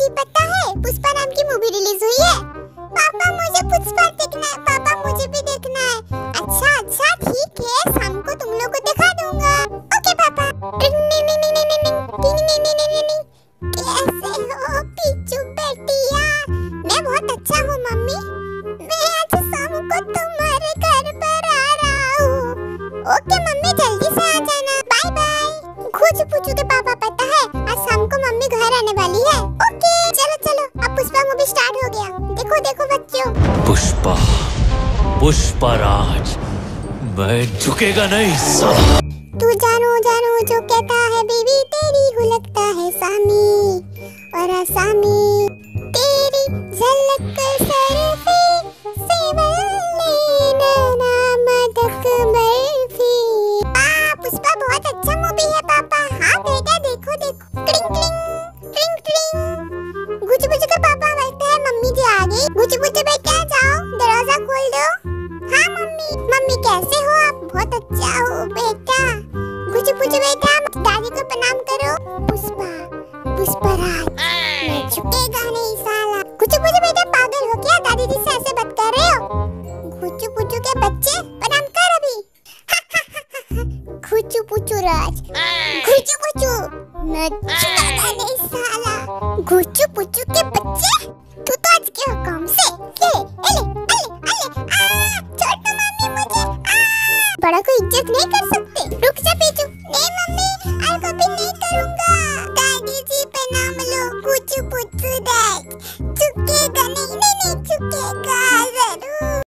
पता है पुष्पा नाम की मूवी रिलीज हुई है। पापा मुझे पुष्पा देखना है, पापा मुझे भी देखना है। अच्छा अच्छा ठीक है, शाम को तुम लोग को दिखा दूंगा। ओके पापा। कैसे हो पीचू बेटिया? मैं बहुत अच्छा हूँ मम्मी, मैं आज शाम को तुम्हारे घर पर आ रहा हूँ। ओके मम्मी जल्दी से आ जाना, बाय बाय। खुद पूछू के पापा पता है आज शाम को मम्मी घर आने वाली है। ओके चलो चलो अब पुष्पा मूवी स्टार्ट हो गया। देखो देखो बच्चों, पुष्पा पुष्पा राज, मैं झुकेगा नहीं साला। तू जानू जानू जो कहता है बीवी तेरी हो लगता है सामी और आसामी, तेरी झलक सर पे सेवले नमक बर्फी। पुष्पा बहुत अच्छा मूवी है पापा। हाँ बेटा देखो देखो। क्लिंग क्लिंग क्लिंग क्लिंग। गुचू गुचू के पापा लगता है मम्मी जी आ गई। गुचू गुचू बेटा जाओ दरवाजा खोल दो। हाँ मम्मी। मम्मी कैसे हो आप? बहुत अच्छा हो बेटा। गुचू गुचू बेटा दादी को प्रणाम करो। पुष्पा पुष्पा राज, मैं झुकेगा नहीं साला। गुचू गुचू बेटा पागल हो क्या? दादी जी से ऐसे बात कर रहे हो? गुचू गुचू के बच्चे प्रणाम कर अभी। गुचू गुचू राज, गुचू गुचू मैं झुकेगा नहीं साला। गुचू गुचू के बच्चे तू तो आज के हुक्म से ले अले अले अले छोड़ दो मम्मी मुझे। बड़ा को इज्जत नहीं कर सकते। रुक जा पीछू। नहीं